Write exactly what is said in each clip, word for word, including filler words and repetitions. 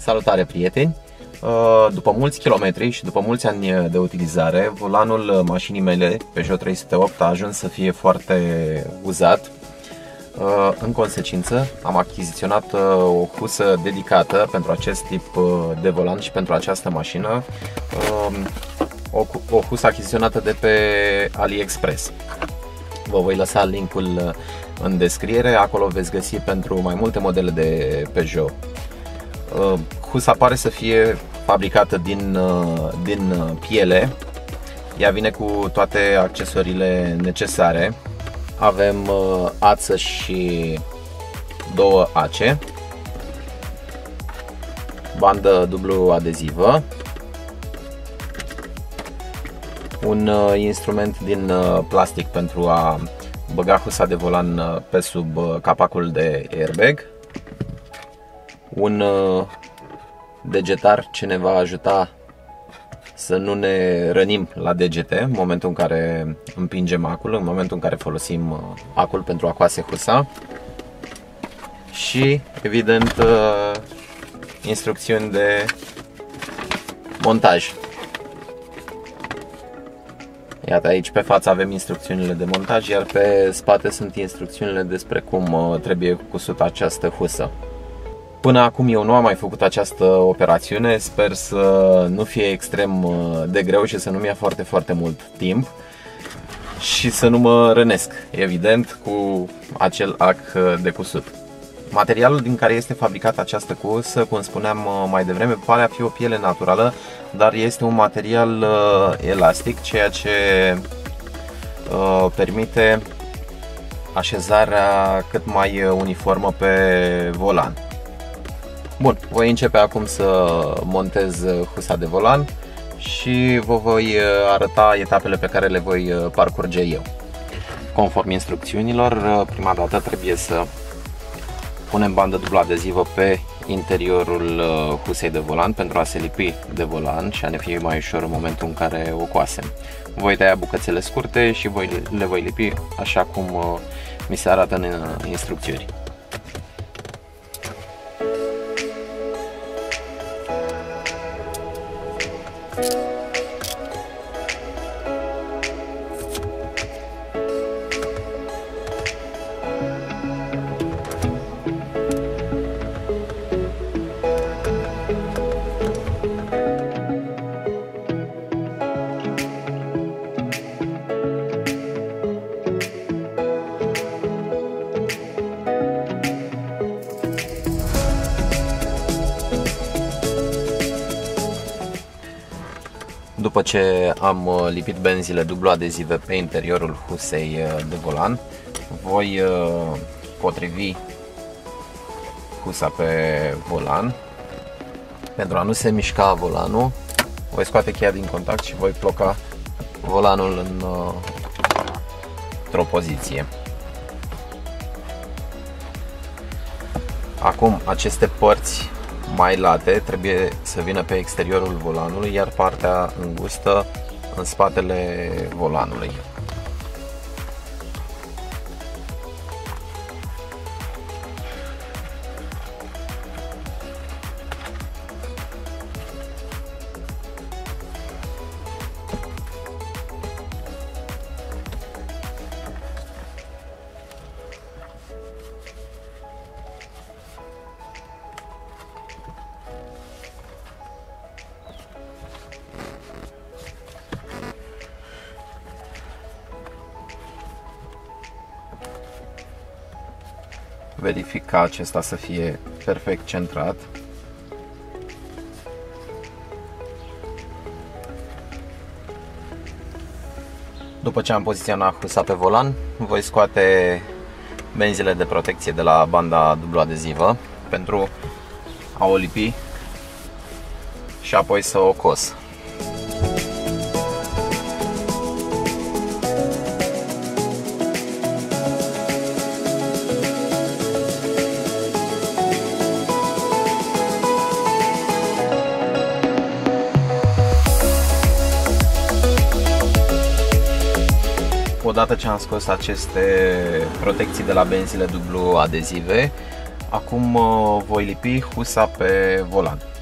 Salutare, prieteni! După mulți kilometri și după mulți ani de utilizare, volanul mașinii mele Peugeot trei sute opt a ajuns să fie foarte uzat. În consecință, am achiziționat o husă dedicată pentru acest tip de volan și pentru această mașină, o husă achiziționată de pe AliExpress. Vă voi lăsa linkul în descriere, acolo veți găsi pentru mai multe modele de Peugeot. Husa pare să fie fabricată din, din piele. Ea vine cu toate accesoriile necesare. Avem ață și două ace, bandă dublu adezivă, un instrument din plastic pentru a băga husa de volan pe sub capacul de airbag, un degetar ce ne va ajuta să nu ne rănim la degete în momentul în care împingem acul, în momentul în care folosim acul pentru a coase husa, și evident instrucțiuni de montaj. Iată, aici pe față avem instrucțiunile de montaj, iar pe spate sunt instrucțiunile despre cum trebuie cusută această husă. Până acum eu nu am mai făcut această operațiune, sper să nu fie extrem de greu și să nu-mi ia foarte, foarte mult timp și să nu mă rănesc, evident, cu acel ac de cusut. Materialul din care este fabricată această husă, cum spuneam mai devreme, pare a fi o piele naturală, dar este un material elastic, ceea ce permite așezarea cât mai uniformă pe volan. Bun, voi începe acum să montez husa de volan și vă voi arăta etapele pe care le voi parcurge eu. Conform instrucțiunilor, prima dată trebuie să punem bandă dublu adezivă pe interiorul husei de volan pentru a se lipi de volan și a ne fi mai ușor în momentul în care o coasem. Voi tăia bucățele scurte și voi, le voi lipi așa cum mi se arată în instrucțiuni. După ce am lipit benzile dublu adezive pe interiorul husei de volan, voi potrivi husa pe volan. Pentru a nu se mișca volanul, voi scoate cheia din contact și voi ploca volanul în, într-o poziție. Acum, aceste părți mai late trebuie să vină pe exteriorul volanului, iar partea îngustă în spatele volanului. Verific ca acesta să fie perfect centrat. După ce am poziționat husa pe volan, voi scoate benzile de protecție de la banda dublu adezivă pentru a o lipi și apoi să o cos. Odată ce am scos aceste protecții de la benzile dublu adezive, acum voi lipi husa pe volan.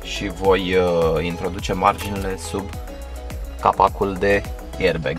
și voi uh, introduce marginile sub capacul de airbag.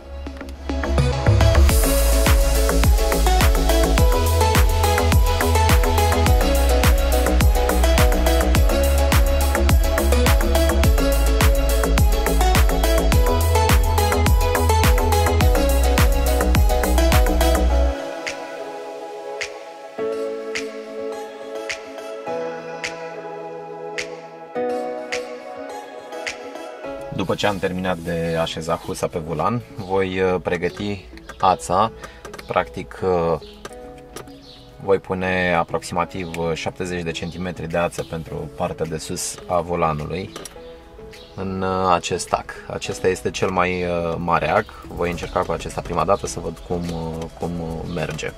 După ce am terminat de așezat husa pe volan, voi pregăti ața. Practic voi pune aproximativ șaptezeci de centimetri de ață pentru partea de sus a volanului în acest ac. Acesta este cel mai mare ac. Voi încerca cu acesta prima dată să văd cum, cum merge.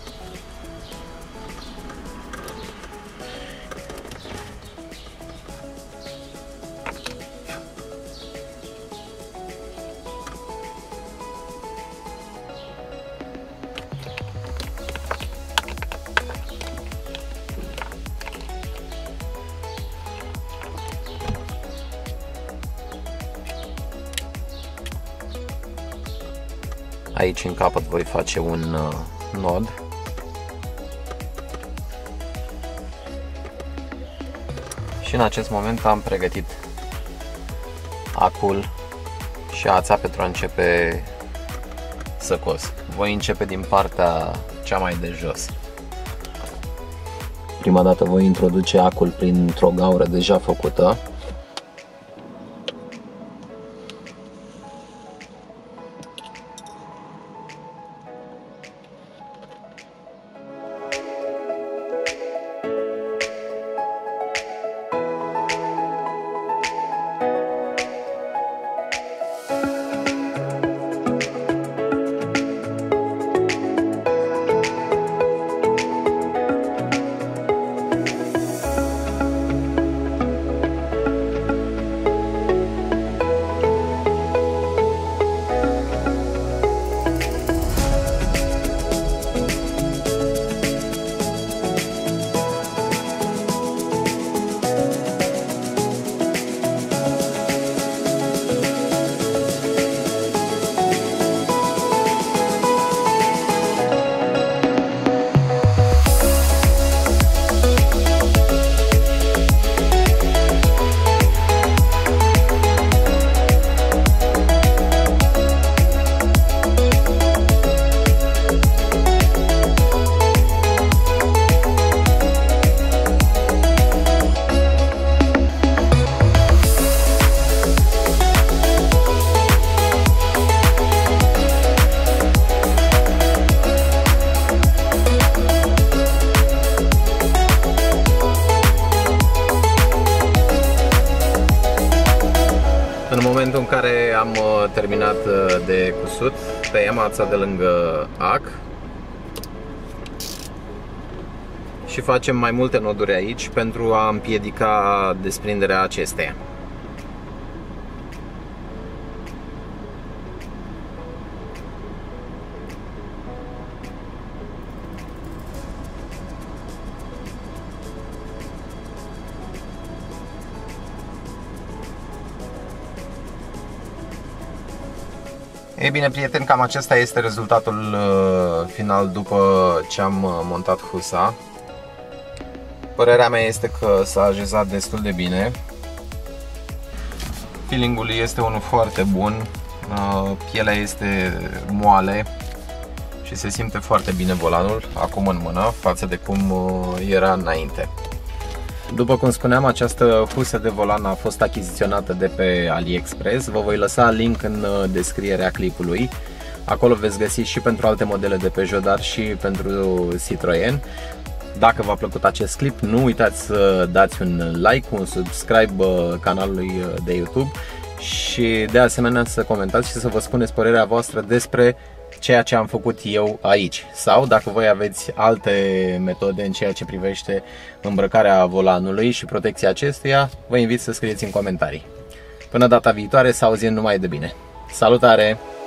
Aici în capăt voi face un nod și în acest moment am pregătit acul și ața pentru a începe să cos. Voi începe din partea cea mai de jos. Prima dată voi introduce acul printr-o gaură deja făcută. În momentul în care am terminat de cusut, tăiem ața de lângă ac și facem mai multe noduri aici pentru a împiedica desprinderea acesteia. Ei bine, prieteni, cam acesta este rezultatul final după ce am montat husa. Părerea mea este că s-a așezat destul de bine. Feeling-ul este unul foarte bun, pielea este moale și se simte foarte bine volanul acum în mână față de cum era înainte. După cum spuneam, această husă de volan a fost achiziționată de pe AliExpress. Vă voi lăsa link în descrierea clipului. Acolo veți găsi și pentru alte modele de Peugeot, dar și pentru Citroen. Dacă v-a plăcut acest clip, nu uitați să dați un like, un subscribe canalului de YouTube și de asemenea să comentați și să vă spuneți părerea voastră despre ceea ce am făcut eu aici, sau dacă voi aveți alte metode în ceea ce privește îmbrăcarea volanului și protecția acestuia, vă invit să scrieți în comentarii. Până data viitoare, să auzim numai de bine. Salutare!